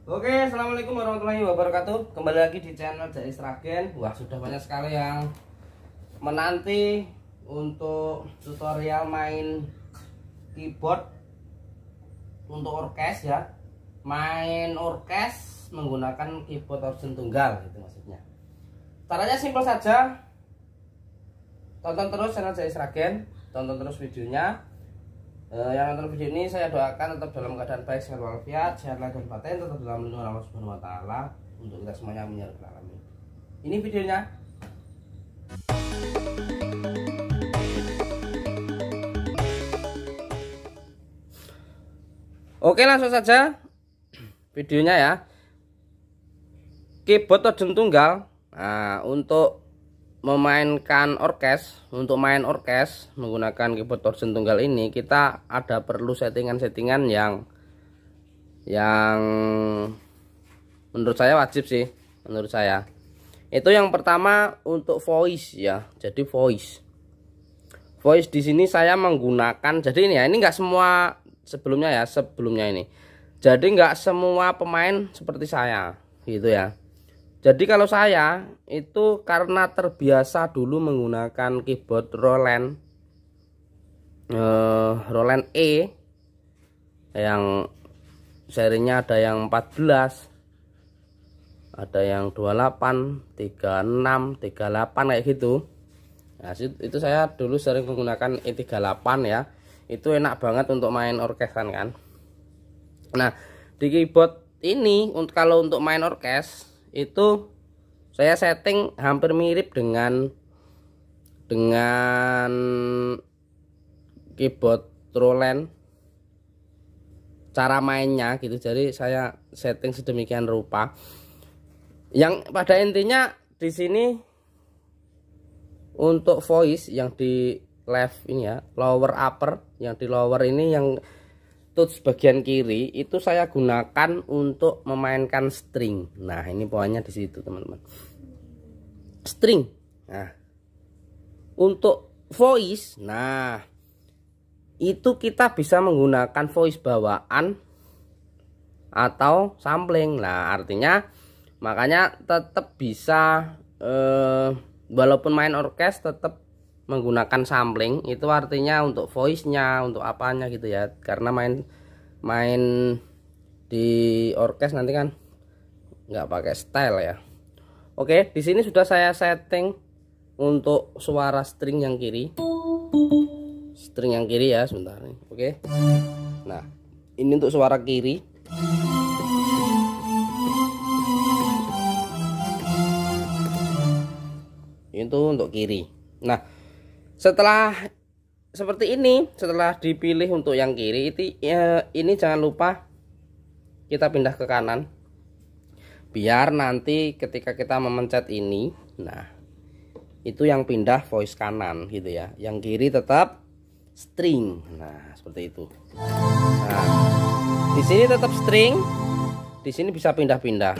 Oke, assalamualaikum warahmatullahi wabarakatuh. Kembali lagi di channel Jais Ragen. Wah, sudah banyak sekali yang menanti untuk tutorial main keyboard untuk orkes ya. Main orkes menggunakan keyboard option tunggal, itu maksudnya. Caranya simpel saja. Tonton terus channel Jais Ragen, tonton terus videonya. Yang nonton video ini saya doakan tetap dalam keadaan baik, sehat walafiat, sehat lahir dan batin, tetap dalam lindungan Allah Subhanahu wa taala untuk kita semuanya, amin ya rabbal alamin. Ini videonya. Oke, langsung saja videonya ya. Keyboard option tunggal. Nah, untuk memainkan orkes, untuk main orkes menggunakan keyboard option tunggal ini, kita ada perlu settingan-settingan yang menurut saya wajib sih, menurut saya. Itu yang pertama untuk voice ya. Jadi voice di sini saya menggunakan, jadi ini ya, ini enggak semua sebelumnya ya, sebelumnya ini. Jadi enggak semua pemain seperti saya gitu ya. Jadi kalau saya itu karena terbiasa dulu menggunakan keyboard Roland E yang serinya ada yang 14, ada yang 28, 36, 38 kayak gitu. Nah, itu saya dulu sering menggunakan E38 ya. Itu enak banget untuk main orkesan kan. Nah, di keyboard ini kalau untuk main orkes itu saya setting hampir mirip dengan keyboard Roland cara mainnya gitu. Jadi saya setting sedemikian rupa. Yang pada intinya di sini untuk voice yang di left ini ya, lower upper, yang di lower ini yang touch bagian kiri itu saya gunakan untuk memainkan string. Nah, ini poinnya di situ, teman-teman. String. Nah, untuk voice, nah itu kita bisa menggunakan voice bawaan atau sampling. Nah, artinya makanya tetap bisa walaupun main orkes tetap menggunakan sampling. Itu artinya untuk voice-nya, untuk apanya gitu ya. Karena main di orkes nanti kan nggak pakai style ya. Oke, di sini sudah saya setting untuk suara string yang kiri. String yang kiri ya, sebentar nih. Oke. Nah, ini untuk suara kiri. Itu untuk kiri. Nah, setelah seperti ini, setelah dipilih untuk yang kiri ini jangan lupa kita pindah ke kanan, biar nanti ketika kita memencet ini, nah itu yang pindah voice kanan gitu ya, yang kiri tetap string. Nah, seperti itu. Nah, di sini tetap string, di sini bisa pindah-pindah.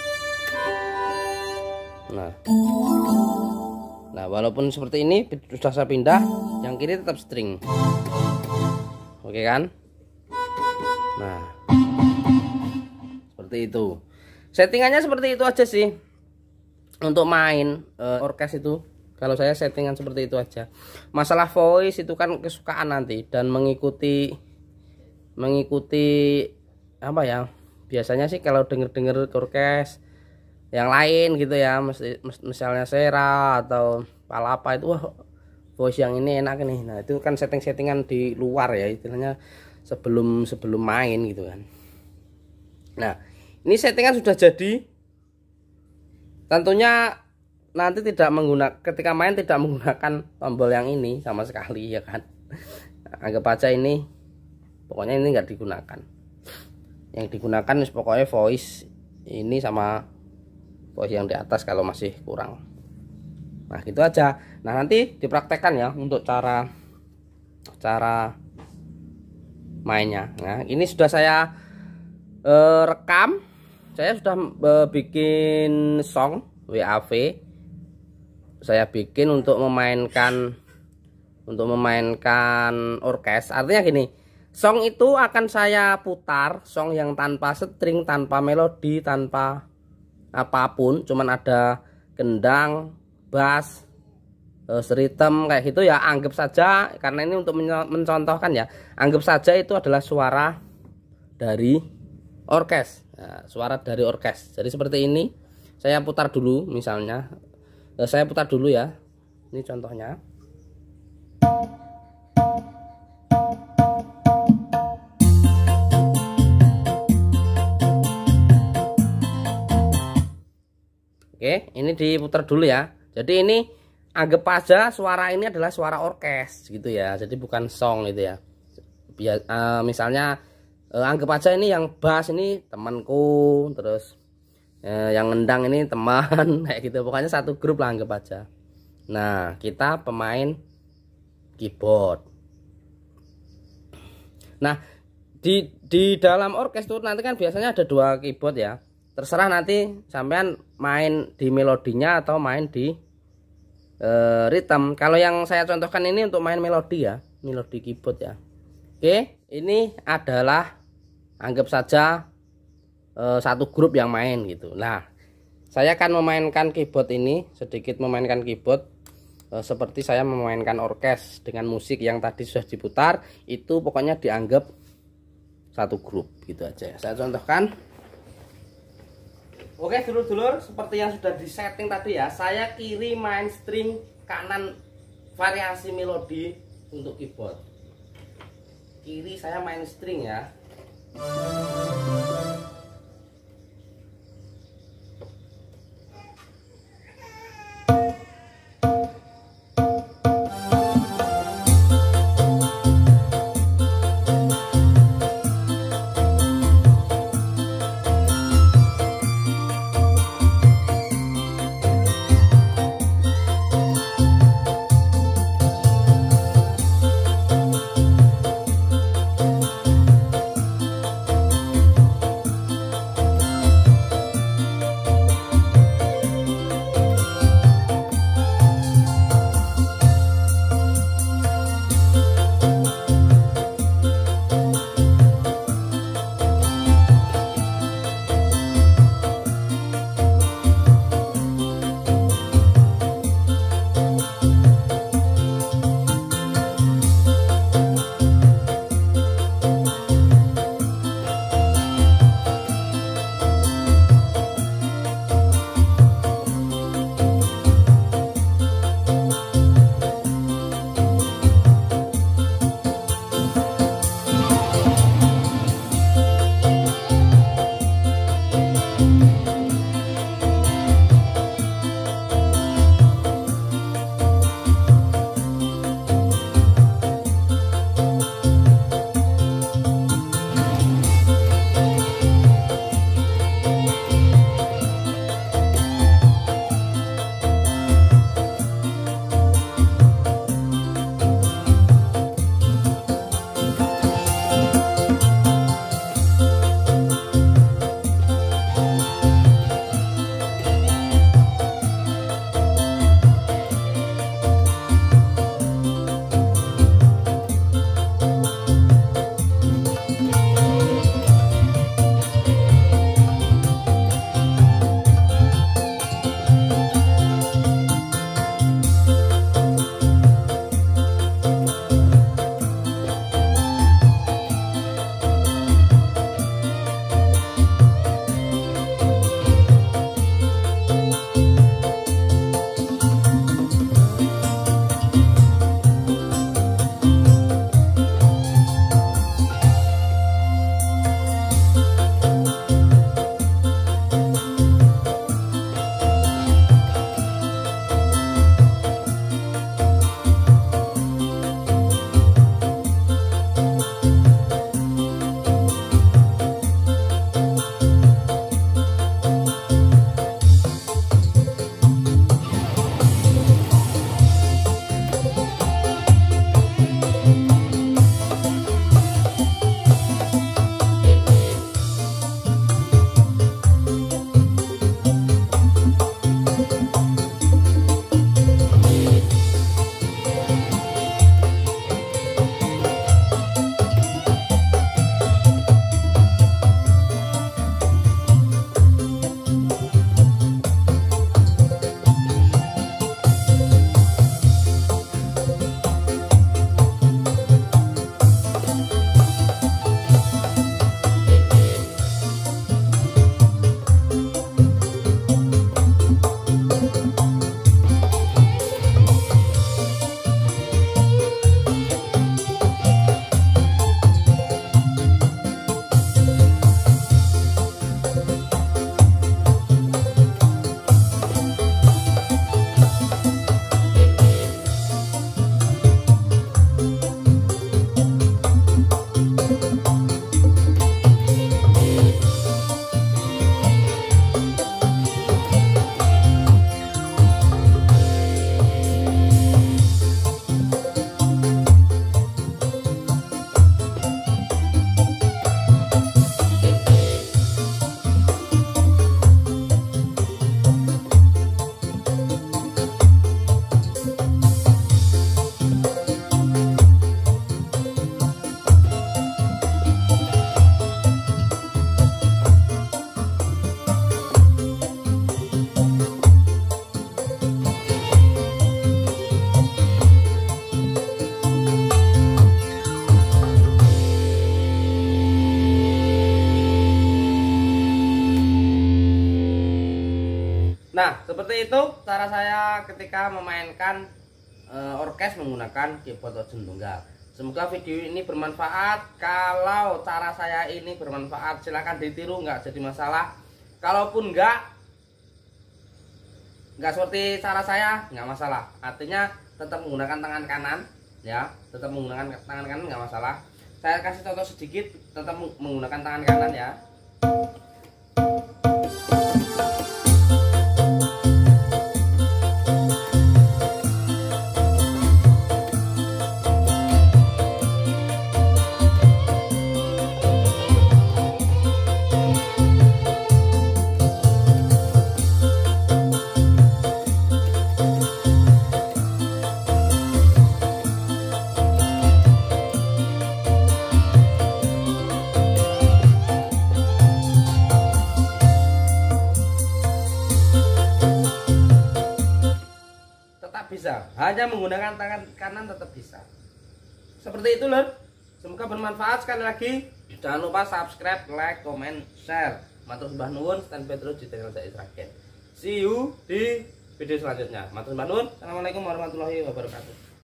Nah, walaupun seperti ini sudah saya pindah, yang kiri tetap string. Oke kan? Nah, seperti itu. Settingannya seperti itu aja sih. Untuk main orkes itu, kalau saya settingan seperti itu aja. Masalah voice itu kan kesukaan nanti dan mengikuti apa ya? Biasanya sih kalau denger orkes yang lain gitu ya, misalnya Sera atau Palapa itu, wah voice yang ini enak nih. Nah, itu kan settingan di luar ya, istilahnya sebelum main gitu kan. Nah, ini settingan sudah jadi. Tentunya nanti ketika main tidak menggunakan tombol yang ini sama sekali ya kan. Anggap aja ini, pokoknya ini nggak digunakan. Yang digunakan pokoknya voice ini sama voice yang di atas kalau masih kurang. Nah, gitu aja. Nah, nanti dipraktekkan ya untuk cara mainnya. Nah, ini sudah saya rekam. Saya sudah bikin song WAV. Saya bikin untuk memainkan orkes. Artinya gini, Song itu akan saya putar, song yang tanpa string, tanpa melodi, tanpa apapun, cuman ada gendang, bass, ritem kayak gitu ya. Anggap saja, karena ini untuk mencontohkan ya, anggap saja itu adalah suara dari orkes. Nah, suara dari orkes. Jadi seperti ini. Saya putar dulu misalnya. Saya putar dulu ya. Ini contohnya. Oke, ini diputar dulu ya. Jadi ini anggap aja suara ini adalah suara orkes gitu ya. Jadi bukan song gitu ya. Misalnya anggap aja ini yang bass ini temanku, terus yang ngendang ini teman kayak gitu. Pokoknya satu grup lah anggap aja. Nah, kita pemain keyboard. Nah, di dalam orkes tuh nanti kan biasanya ada 2 keyboard ya. Terserah nanti sampean main di melodinya atau main di ritme. Kalau yang saya contohkan ini untuk main melodi ya, melodi keyboard ya. Oke, ini adalah anggap saja satu grup yang main gitu. Nah, saya akan memainkan keyboard ini, sedikit memainkan keyboard seperti saya memainkan orkes dengan musik yang tadi sudah diputar. Itu pokoknya dianggap satu grup gitu aja ya. Saya contohkan. Oke dulur-dulur, seperti yang sudah disetting tadi ya, saya kiri main string, kanan variasi melodi untuk keyboard. Kiri saya main string ya. Nah, seperti itu cara saya ketika memainkan orkes menggunakan keyboard Orjon Tunggal. Semoga video ini bermanfaat. Kalau cara saya ini bermanfaat, silahkan ditiru, nggak jadi masalah. Kalaupun nggak seperti cara saya, nggak masalah. Artinya tetap menggunakan tangan kanan, ya, tetap menggunakan tangan kanan, nggak masalah. Saya kasih contoh sedikit, tetap menggunakan tangan kanan ya. Bisa, hanya menggunakan tangan kanan tetap bisa. Seperti itu lor. Semoga bermanfaat. Sekali lagi jangan lupa subscribe, like, comment, share. Matur sembah nuwun, stand by terus di channel saya Israken. See you di video selanjutnya. Matur sembah nuwun. Assalamualaikum warahmatullahi wabarakatuh.